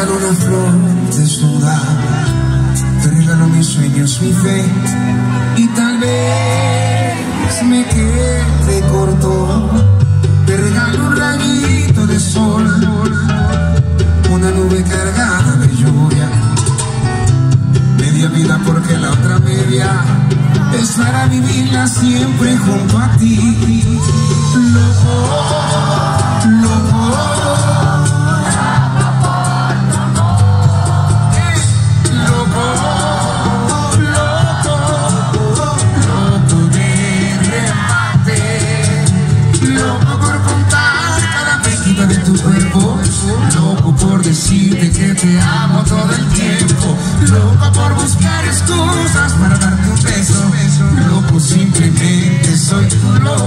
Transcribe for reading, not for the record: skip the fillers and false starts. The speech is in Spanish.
regalo una flor desnuda, te regalo mis sueños, mi fe, y tal vez me quede corto. Te regalo un rayito de sol, una nube cargada de lluvia, media vida porque la otra media es para vivirla siempre junto a ti. Loco, loco, loco, loco de remate, loco por contar cada pellizco de tu cuerpo, loco por decirte que te amo todo el tiempo, loco por buscar excusas para darte un beso, loco simplemente soy tu loco.